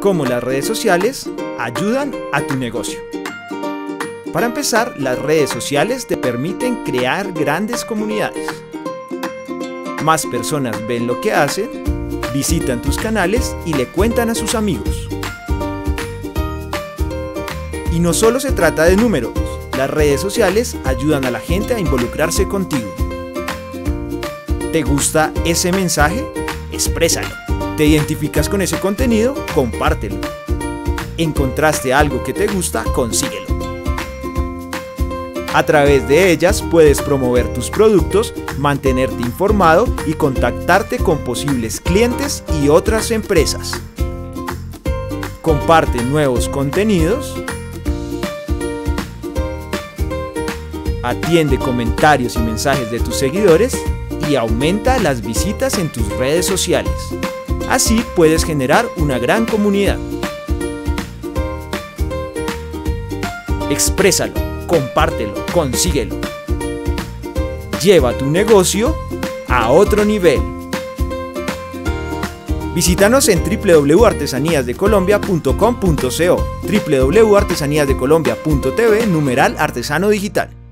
cómo las redes sociales ayudan a tu negocio. Para empezar, las redes sociales te permiten crear grandes comunidades. Más personas ven lo que hacen, visitan tus canales y le cuentan a sus amigos. Y no solo se trata de números, las redes sociales ayudan a la gente a involucrarse contigo. ¿Te gusta ese mensaje? Exprésalo. ¿Te identificas con ese contenido? Compártelo. ¿Encontraste algo que te gusta? Consíguelo. A través de ellas puedes promover tus productos, mantenerte informado y contactarte con posibles clientes y otras empresas. Comparte nuevos contenidos. Atiende comentarios y mensajes de tus seguidores y aumenta las visitas en tus redes sociales. Así puedes generar una gran comunidad. Exprésalo, compártelo, consíguelo. Lleva tu negocio a otro nivel. Visítanos en www.artesaníasdecolombia.com.co, www.artesaníasdecolombia.tv /artesano digital.